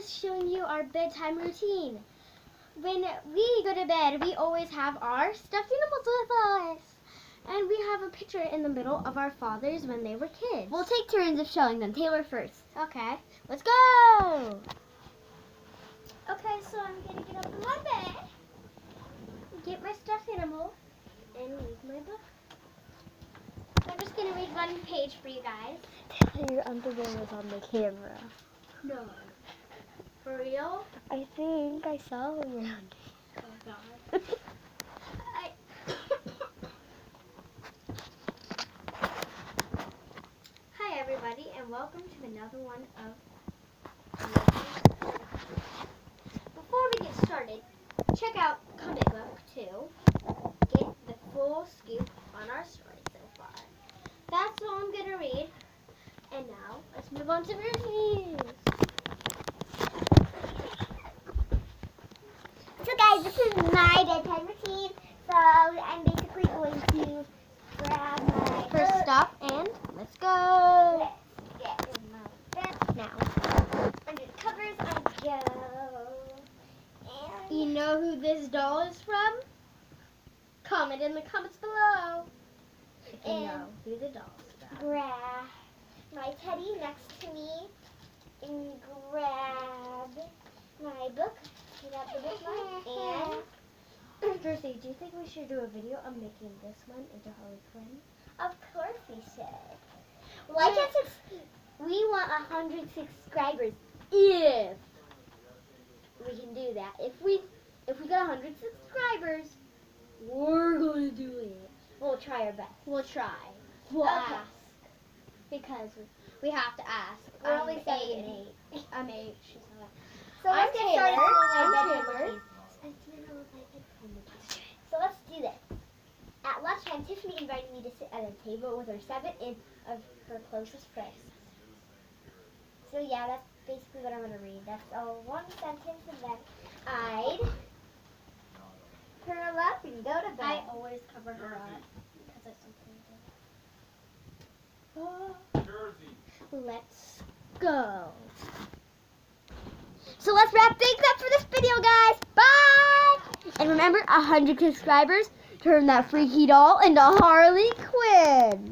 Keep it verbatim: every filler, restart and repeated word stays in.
just showing you our bedtime routine. When we go to bed, we always have our stuffed animals with us. And we have a picture in the middle of our fathers when they were kids. We'll take turns of showing them. Taylor first. Okay, let's go! Okay, so I'm gonna get up in my bed, get my stuffed animal, and read my book. I'm just gonna read one page for you guys. Your underwear was on the camera. No. For real? I think I saw your underwear. Oh God. I Hi everybody, and welcome to another one of. Before we get started, check out Comic Book two. Get the full scoop on our story so far. That's all I'm gonna read. And now let's move on to reviews. So guys, this is my bedtime routine. So I'm basically going to grab my First book. stop and let's go. Let's get in my bed now. Under the covers I go. And You know who this doll is from? Comment in the comments below if you And- know who the doll is from. grab my teddy next to me. And grab my book. Grab the book and Jersey, do you think we should do a video on making this one into Harley Quinn? of course we should. Like and subscribe. We want a hundred subscribers. If we can do that. If we if we got a hundred subscribers, we're gonna do it. We'll try our best. We'll try. We'll Okay. ask. Because we have to ask. We're I'm only seven and eight. eight. I'm eight. She's not. So I'm let's get started Taylor. with my I'm bedtime Taylor. routine. So let's do this. At lunchtime, Tiffany invited me to sit at a table with her seven in of her closest friends. So yeah, that's basically what I'm going to read. That's all one sentence, and then I'd curl up and go to bed. I always cover her up because it's something. Let's go. So let's wrap things up for this video, guys. Bye! And remember, a hundred subscribers, turn that freaky doll into Harley Quinn.